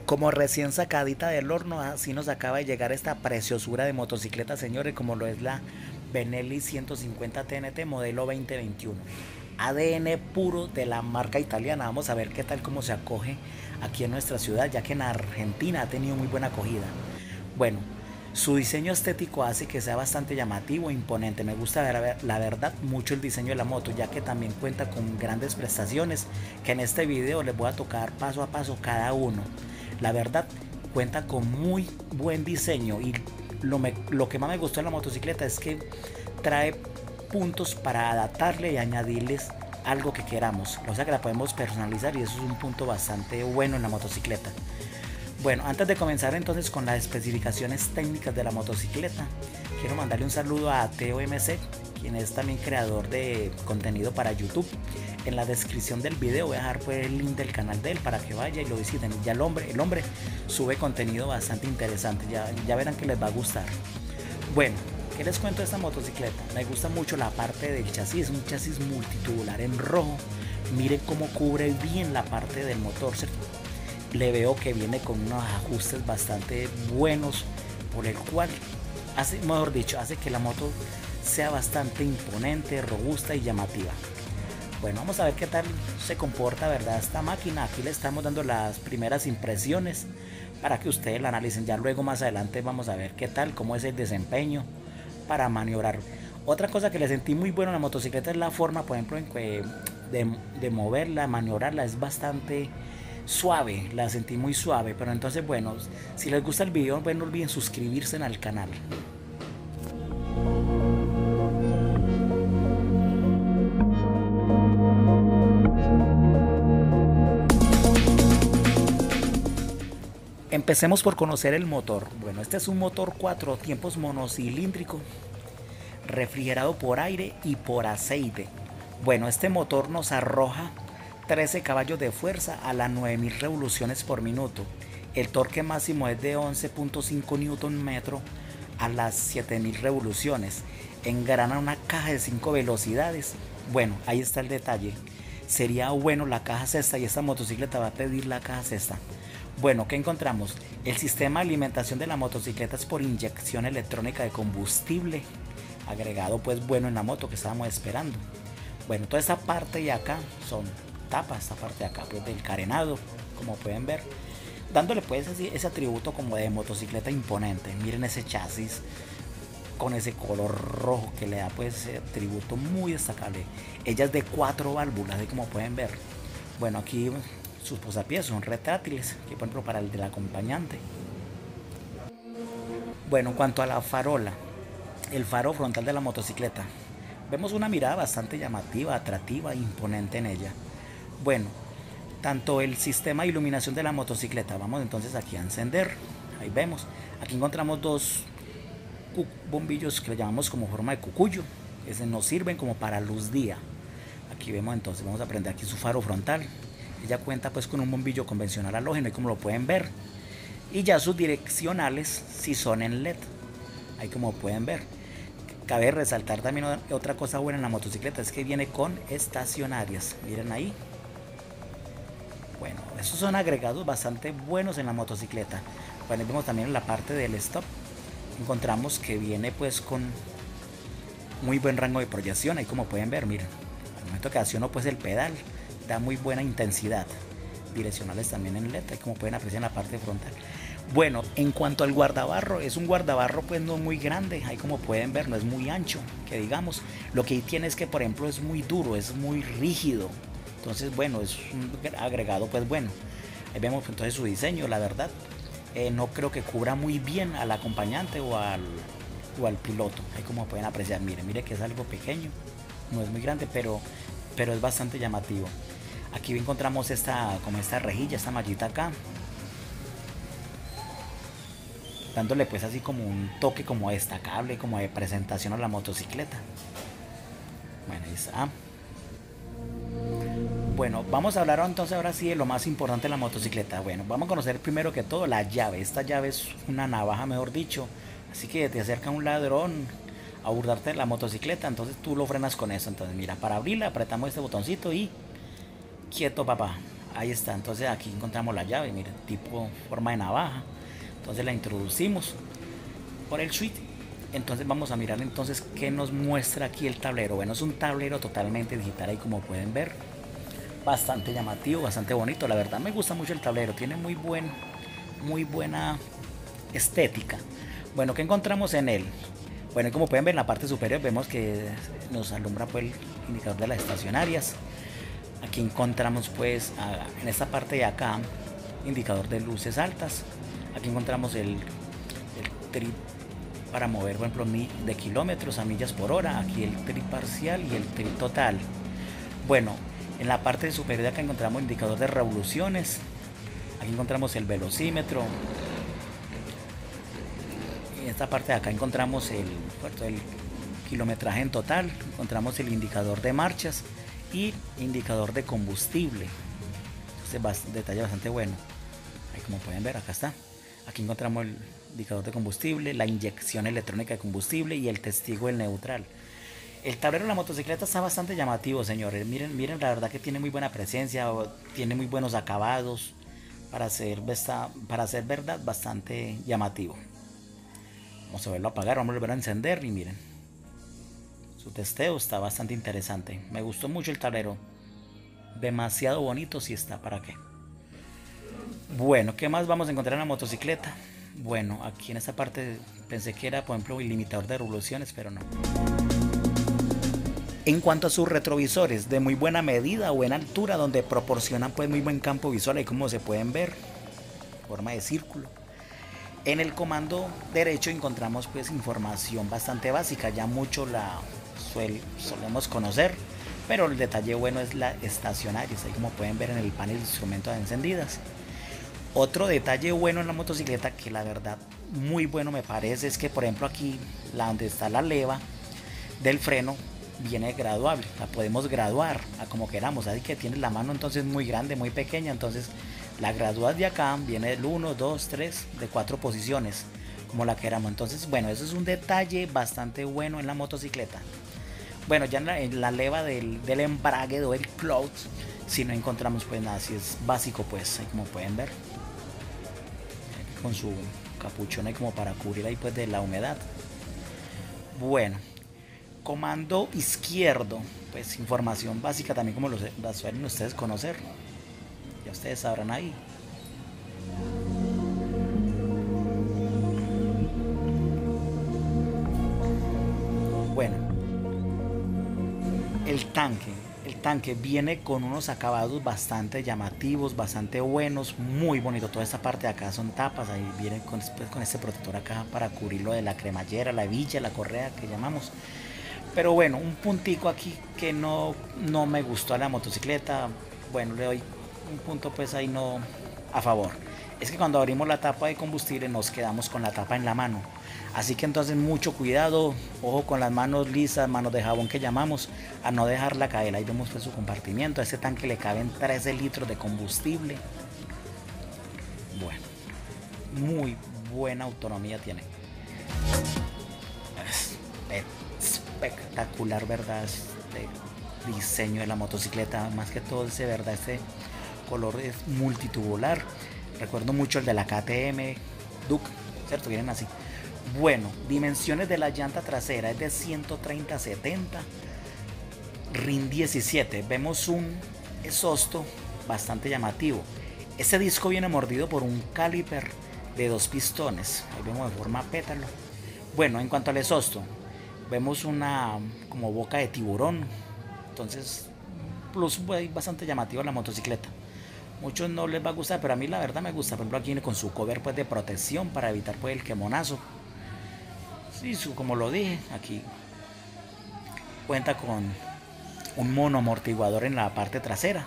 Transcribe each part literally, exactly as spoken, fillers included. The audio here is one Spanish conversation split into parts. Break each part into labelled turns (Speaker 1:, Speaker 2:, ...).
Speaker 1: Como recién sacadita del horno, así nos acaba de llegar esta preciosura de motocicleta, señores, como lo es la Benelli ciento cincuenta T N T modelo dos mil veintiuno. A D N puro de la marca italiana. Vamos a ver qué tal cómo se acoge aquí en nuestra ciudad, ya que en Argentina ha tenido muy buena acogida. Bueno, su diseño estético hace que sea bastante llamativo e imponente. Me gusta ver, la verdad mucho el diseño de la moto, ya que también cuenta con grandes prestaciones que en este video les voy a tocar paso a paso cada uno. La verdad cuenta con muy buen diseño y lo, me, lo que más me gustó de la motocicleta es que trae puntos para adaptarle y añadirles algo que queramos, o sea que la podemos personalizar y eso es un punto bastante bueno en la motocicleta. Bueno, antes de comenzar entonces con las especificaciones técnicas de la motocicleta, quiero mandarle un saludo a Teo M C, quien es también creador de contenido para YouTube. En la descripción del video voy a dejar pues el link del canal de él para que vaya y lo visiten. Ya el hombre, el hombre sube contenido bastante interesante, ya, ya verán que les va a gustar. Bueno, ¿qué les cuento de esta motocicleta? Me gusta mucho la parte del chasis, un chasis multitubular en rojo. Miren cómo cubre bien la parte del motor. Le veo que viene con unos ajustes bastante buenos, por el cual hace, mejor dicho, hace que la moto sea bastante imponente, robusta y llamativa. Bueno, vamos a ver qué tal se comporta, ¿verdad? Esta máquina. Aquí le estamos dando las primeras impresiones para que ustedes la analicen. Ya luego más adelante vamos a ver qué tal, cómo es el desempeño para maniobrar. Otra cosa que le sentí muy bueno a la motocicleta es la forma, por ejemplo, de, de moverla, maniobrarla. Es bastante suave, la sentí muy suave. Pero entonces, bueno, si les gusta el video, pues no olviden suscribirse al canal. Empecemos por conocer el motor. Bueno, este es un motor cuatro tiempos monocilíndrico, refrigerado por aire y por aceite. Bueno, este motor nos arroja trece caballos de fuerza a las nueve mil revoluciones por minuto. El torque máximo es de once punto cinco newton metro a las siete mil revoluciones. Engrana una caja de cinco velocidades. Bueno, ahí está el detalle. Sería bueno la caja sexta y esta motocicleta va a pedir la caja sexta. Bueno, ¿qué encontramos? El sistema de alimentación de la motocicleta es por inyección electrónica de combustible, agregado pues bueno en la moto que estábamos esperando. Bueno, toda esta parte de acá son tapas, esta parte de acá pues del carenado, como pueden ver, dándole pues así, ese atributo como de motocicleta imponente. Miren ese chasis con ese color rojo que le da pues ese atributo muy destacable. Ella es de cuatro válvulas, así como pueden ver. Bueno, aquí sus posapiés son retráctiles, que por ejemplo para el del acompañante. Bueno, en cuanto a la farola, el faro frontal de la motocicleta, vemos una mirada bastante llamativa, atractiva e imponente en ella. Bueno, tanto el sistema de iluminación de la motocicleta, vamos entonces aquí a encender, ahí vemos, aquí encontramos dos bombillos que le llamamos como forma de cucuyo, que nos sirven como para luz día. Aquí vemos entonces, vamos a prender aquí su faro frontal. Ella cuenta pues con un bombillo convencional halógeno y como lo pueden ver, y ya sus direccionales si son en L E D, ahí como pueden ver. Cabe resaltar también otra cosa buena en la motocicleta, es que viene con estacionarias, miren ahí. Bueno, esos son agregados bastante buenos en la motocicleta. Bueno, vemos también en la parte del stop, encontramos que viene pues con muy buen rango de proyección, ahí como pueden ver, miren, al momento que acciono pues el pedal, da muy buena intensidad. Direccionales también en L E D, como pueden apreciar en la parte frontal. Bueno, en cuanto al guardabarro, es un guardabarro pues no muy grande, ahí como pueden ver no es muy ancho, que digamos. Lo que tiene es que por ejemplo es muy duro, es muy rígido. Entonces bueno, es un agregado pues bueno. Ahí vemos entonces su diseño, la verdad. Eh, no creo que cubra muy bien al acompañante o al, o al piloto. Ahí como pueden apreciar, miren, miren que es algo pequeño, no es muy grande, pero, pero es bastante llamativo. Aquí encontramos esta, como esta rejilla, esta mallita acá, dándole pues así como un toque como destacable, como de presentación a la motocicleta. Bueno, ahí está. Bueno, vamos a hablar entonces ahora sí de lo más importante de la motocicleta. Bueno, vamos a conocer primero que todo la llave. Esta llave es una navaja, mejor dicho. Así que te acerca un ladrón a abordarte la motocicleta, entonces tú lo frenas con eso. Entonces mira, para abrirla apretamos este botoncito y quieto papá, Ahí está, entonces aquí encontramos la llave, miren, tipo forma de navaja. Entonces la introducimos por el switch. Entonces vamos a mirar entonces qué nos muestra aquí el tablero. Bueno, es un tablero totalmente digital ahí como pueden ver. Bastante llamativo, bastante bonito. La verdad me gusta mucho el tablero, tiene muy buen, muy buena estética. Bueno, ¿qué encontramos en él? Bueno, como pueden ver en la parte superior vemos que nos alumbra pues el indicador de las estacionarias. Aquí encontramos pues a, en esta parte de acá indicador de luces altas. Aquí encontramos el, el trip para mover por ejemplo de kilómetros a millas por hora. Aquí el trip parcial y el trip total. Bueno, en la parte superior de acá encontramos indicador de revoluciones. Aquí encontramos el velocímetro. En esta parte de acá encontramos el, el kilometraje en total. Encontramos el indicador de marchas y indicador de combustible. Este es detalle bastante bueno. Ahí como pueden ver, acá está. Aquí encontramos el indicador de combustible, la inyección electrónica de combustible y el testigo del neutral. El tablero de la motocicleta está bastante llamativo, señores. Miren, miren, la verdad que tiene muy buena presencia, tiene muy buenos acabados. Para ser, para ser verdad, bastante llamativo. Vamos a verlo apagar, vamos a volver a encender y miren. Su testeo está bastante interesante. Me gustó mucho el tablero. Demasiado bonito, si está, ¿para qué? Bueno, ¿qué más vamos a encontrar en la motocicleta? Bueno, aquí en esta parte pensé que era, por ejemplo, el limitador de revoluciones, pero no. En cuanto a sus retrovisores, de muy buena medida, buena altura, donde proporcionan pues muy buen campo visual, ahí como se pueden ver, forma de círculo. En el comando derecho encontramos pues información bastante básica, ya mucho la suel, solemos conocer, pero el detalle bueno es la estacionaria, ahí como pueden ver en el panel de instrumentos de encendidas. Otro detalle bueno en la motocicleta que la verdad muy bueno me parece es que por ejemplo aquí la donde está la leva del freno viene graduable, la podemos graduar a como queramos, así que tienes la mano entonces muy grande, muy pequeña, entonces la gradúas de acá, viene del uno, dos, tres, de cuatro posiciones, como la queramos. Entonces bueno, eso es un detalle bastante bueno en la motocicleta. Bueno, ya en la, en la leva del, del embrague o el cloud, si no encontramos pues nada, si es básico pues, ahí como pueden ver, con su capuchón ahí como para cubrir ahí pues de la humedad. Bueno, comando izquierdo, pues información básica también como la suelen ustedes conocer, ya ustedes sabrán ahí. Bueno, el tanque, el tanque viene con unos acabados bastante llamativos, bastante buenos, muy bonito. Toda esta parte de acá son tapas, ahí viene con, pues, con este protector acá para cubrirlo de la cremallera, la hebilla, la correa que llamamos. Pero bueno, un puntico aquí que no, no me gustó a la motocicleta. Bueno, le doy un punto pues ahí no a favor. Es que cuando abrimos la tapa de combustible nos quedamos con la tapa en la mano. Así que entonces mucho cuidado, ojo con las manos lisas, manos de jabón que llamamos, a no dejarla caer. Ahí vemos pues su compartimiento. A ese tanque le caben trece litros de combustible. Bueno, muy buena autonomía tiene. Espectacular, verdad, este diseño de la motocicleta, más que todo ese, verdad, este color es multitubular. Recuerdo mucho el de la K T M Duke, cierto, vienen así. Bueno, dimensiones de la llanta trasera es de ciento treinta setenta, R I N diecisiete. Vemos un exhausto bastante llamativo. Este disco viene mordido por un caliper de dos pistones, ahí vemos de forma pétalo. Bueno, en cuanto al exhausto, vemos una como boca de tiburón, entonces plus bastante llamativo la motocicleta. Muchos no les va a gustar, pero a mí la verdad me gusta. Por ejemplo, aquí viene con su cover pues de protección para evitar pues el quemonazo. Sí, su, como lo dije, aquí cuenta con un mono amortiguador en la parte trasera.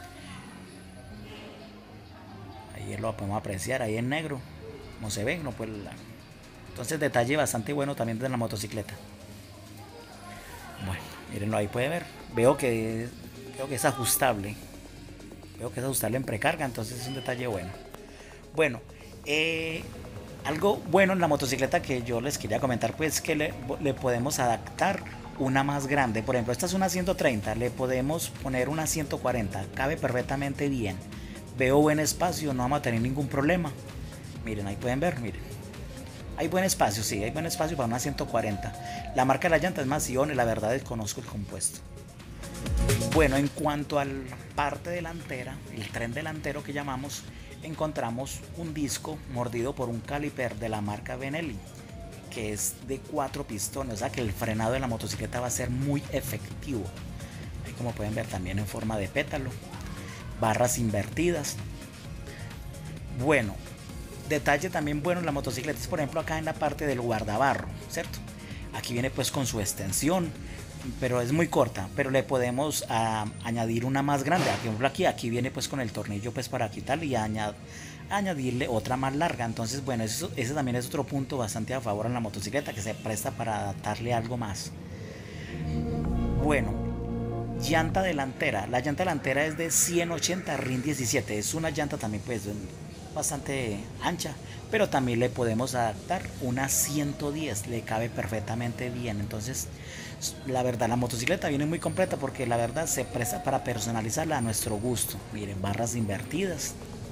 Speaker 1: Ahí lo podemos apreciar, ahí en negro, como se ve, no pues la... Entonces detalle bastante bueno también de la motocicleta. Bueno, mírenlo, ahí puede ver. Veo que, veo que es ajustable. Veo que es ajustable en precarga, entonces es un detalle bueno. Bueno, eh, algo bueno en la motocicleta que yo les quería comentar, pues que le, le podemos adaptar una más grande. Por ejemplo, esta es una ciento treinta, le podemos poner una ciento cuarenta, cabe perfectamente bien. Veo buen espacio, no vamos a tener ningún problema. Miren, ahí pueden ver, miren. Hay buen espacio, sí, hay buen espacio para una ciento cuarenta. La marca de la llanta es Macione, la verdad desconozco el compuesto. Bueno, en cuanto a la parte delantera, el tren delantero que llamamos, encontramos un disco mordido por un caliper de la marca Benelli, que es de cuatro pistones, o sea que el frenado de la motocicleta va a ser muy efectivo. Ahí como pueden ver también en forma de pétalo, barras invertidas. Bueno, detalle también bueno en la motocicleta es por ejemplo acá en la parte del guardabarro, ¿cierto? Aquí viene pues con su extensión, pero es muy corta, pero le podemos a, añadir una más grande. Aquí, aquí viene pues con el tornillo pues para quitarle y añad, añadirle otra más larga. Entonces bueno, eso, ese también es otro punto bastante a favor en la motocicleta, que se presta para adaptarle algo más. Bueno, llanta delantera. La llanta delantera es de ciento ochenta R I N diecisiete, es una llanta también pues bastante ancha, pero también le podemos adaptar una ciento diez, le cabe perfectamente bien. Entonces la verdad la motocicleta viene muy completa porque la verdad se presta para personalizarla a nuestro gusto. Miren, barras invertidas.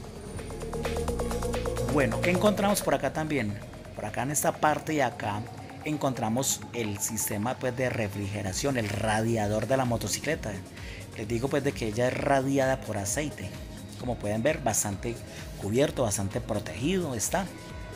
Speaker 1: Bueno, ¿qué encontramos por acá también? Por acá en esta parte y acá encontramos el sistema pues de refrigeración, el radiador de la motocicleta. Les digo pues de que ella es radiada por aceite. Como pueden ver, bastante cubierto, bastante protegido está.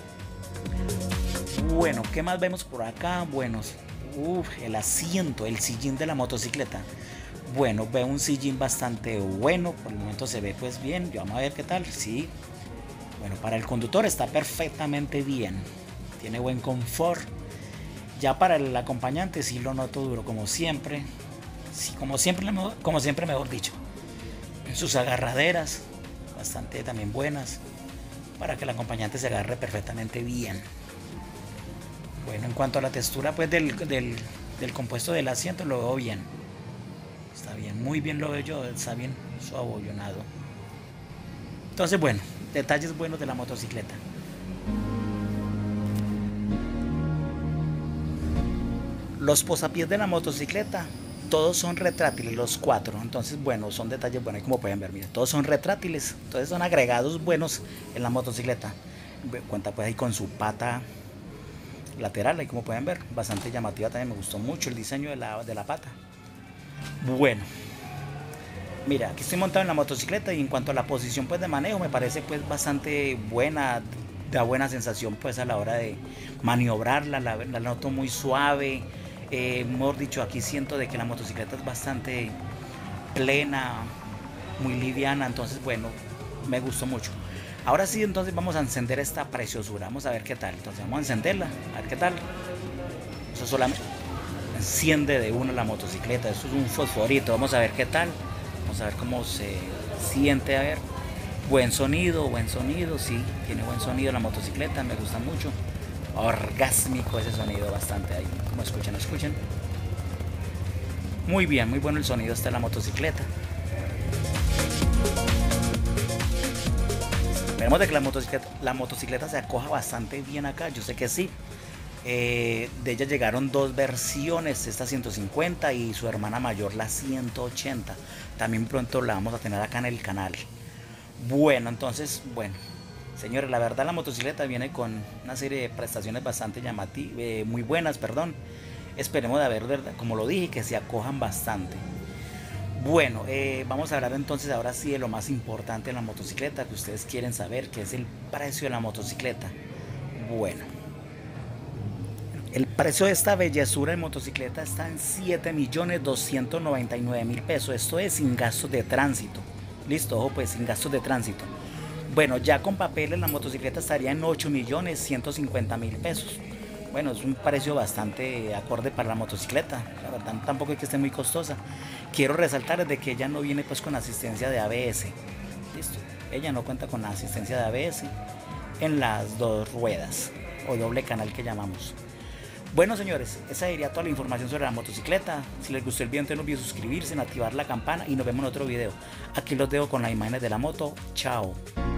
Speaker 1: Bueno, ¿qué más vemos por acá? Bueno, uf, el asiento, el sillín de la motocicleta. Bueno, veo un sillín bastante bueno, por el momento se ve pues bien, vamos a ver qué tal, sí. Bueno, para el conductor está perfectamente bien, tiene buen confort. Ya para el acompañante sí lo noto duro, como siempre, sí, como siempre, como siempre mejor dicho. Sus agarraderas, bastante también buenas, para que el acompañante se agarre perfectamente bien. Bueno, en cuanto a la textura pues del, del, del compuesto del asiento, lo veo bien. Está bien, muy bien lo veo yo, está bien suavollonado. Entonces bueno, detalles buenos de la motocicleta. Los posapiés de la motocicleta, todos son retráctiles, los cuatro. Entonces bueno, son detalles buenos, como pueden ver, miren, todos son retráctiles. Entonces son agregados buenos en la motocicleta. Cuenta pues ahí con su pata lateral, ahí como pueden ver, bastante llamativa también, me gustó mucho el diseño de la, de la pata. Bueno, mira, aquí estoy montado en la motocicleta y en cuanto a la posición pues de manejo me parece pues bastante buena, da buena sensación pues a la hora de maniobrarla, la, la noto muy suave, eh, mejor dicho, aquí siento de que la motocicleta es bastante plena, muy liviana, entonces bueno, me gustó mucho. Ahora sí, entonces vamos a encender esta preciosura, vamos a ver qué tal. Entonces vamos a encenderla, a ver qué tal. Eso solamente enciende de uno la motocicleta, eso es un fosforito, vamos a ver qué tal. Vamos a ver cómo se siente, a ver. Buen sonido, buen sonido, sí, tiene buen sonido la motocicleta, me gusta mucho. Orgásmico ese sonido, bastante ahí, como escuchan, escuchen. Muy bien, muy bueno el sonido está en la motocicleta. Esperemos de que la motocicleta, la motocicleta se acoja bastante bien acá, yo sé que sí. Eh, de ella llegaron dos versiones, esta ciento cincuenta y su hermana mayor la ciento ochenta. También pronto la vamos a tener acá en el canal. Bueno, entonces, bueno, señores, la verdad la motocicleta viene con una serie de prestaciones bastante llamativas, eh, muy buenas, perdón. Esperemos de ver, verdad, como lo dije, que se acojan bastante. Bueno, eh, vamos a hablar entonces ahora sí de lo más importante de la motocicleta que ustedes quieren saber, que es el precio de la motocicleta. Bueno, el precio de esta bellezura de motocicleta está en siete millones doscientos noventa y nueve mil pesos. Esto es sin gastos de tránsito. Listo, ojo pues, sin gastos de tránsito. Bueno, ya con papeles la motocicleta estaría en ocho millones ciento cincuenta mil pesos. Bueno, es un precio bastante acorde para la motocicleta. La verdad tampoco es que esté muy costosa. Quiero resaltar de que ella no viene pues con asistencia de A B S. Listo, ella no cuenta con la asistencia de A B S en las dos ruedas o doble canal que llamamos. Bueno, señores, esa sería toda la información sobre la motocicleta. Si les gustó el video, no olviden suscribirse, activar la campana y nos vemos en otro video. Aquí los dejo con las imágenes de la moto. Chao.